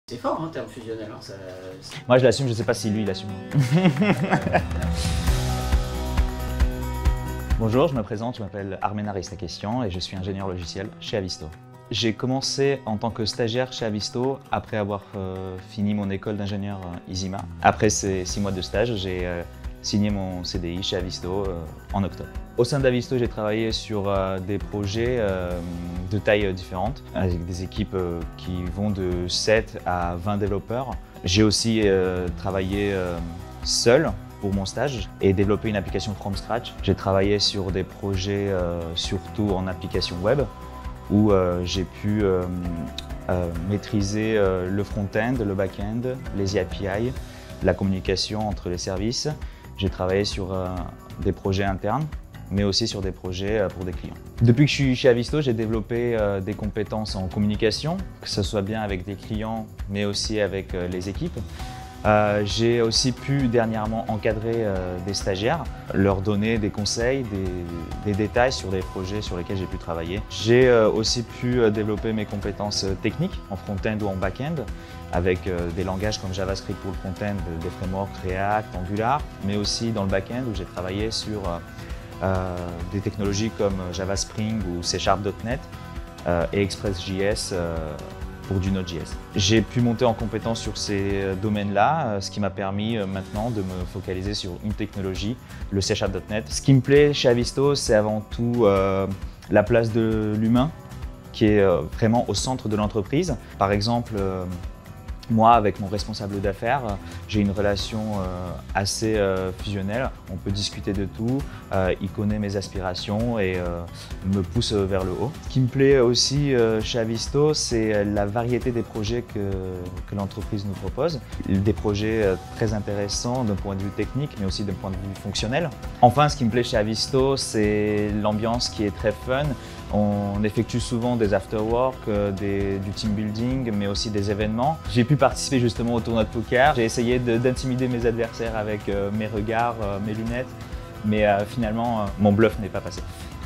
C'est fort, hein, terme fusionnel. Hein, ça... Moi je l'assume, je ne sais pas si lui il assume. Bonjour, je me présente, je m'appelle Armen Aristakéchian et je suis ingénieur logiciel chez Avisto. J'ai commencé en tant que stagiaire chez Avisto après avoir fini mon école d'ingénieur ISIMA. Après ces 6 mois de stage, j'ai signé mon CDI chez Avisto en octobre. Au sein d'Avisto, j'ai travaillé sur des projets de tailles différentes, avec des équipes qui vont de 7 à 20 développeurs. J'ai aussi travaillé seul pour mon stage et développé une application from scratch. J'ai travaillé sur des projets surtout en application web où j'ai pu maîtriser le front-end, le back-end, les API, la communication entre les services. J'ai travaillé sur des projets internes, mais aussi sur des projets pour des clients. Depuis que je suis chez Avisto, j'ai développé des compétences en communication, que ce soit bien avec des clients, mais aussi avec les équipes. J'ai aussi pu dernièrement encadrer des stagiaires, leur donner des conseils, des détails sur des projets sur lesquels j'ai pu travailler. J'ai aussi pu développer mes compétences techniques en front-end ou en back-end avec des langages comme JavaScript pour le front-end, des frameworks React, Angular, mais aussi dans le back-end où j'ai travaillé sur des technologies comme Java Spring ou C#.NET et Express.js pour du Node.js. J'ai pu monter en compétence sur ces domaines-là, ce qui m'a permis maintenant de me focaliser sur une technologie, le C#.NET. Ce qui me plaît chez Avisto, c'est avant tout la place de l'humain qui est vraiment au centre de l'entreprise. Par exemple, moi, avec mon responsable d'affaires, j'ai une relation assez fusionnelle. On peut discuter de tout, il connaît mes aspirations et me pousse vers le haut. Ce qui me plaît aussi chez Avisto, c'est la variété des projets que l'entreprise nous propose. Des projets très intéressants d'un point de vue technique, mais aussi d'un point de vue fonctionnel. Enfin, ce qui me plaît chez Avisto, c'est l'ambiance qui est très fun. On effectue souvent des after-work, du team building, mais aussi des événements. J'ai pu participer justement au tournoi de poker. J'ai essayé d'intimider mes adversaires avec mes regards, mes lunettes, mais finalement, mon bluff n'est pas passé.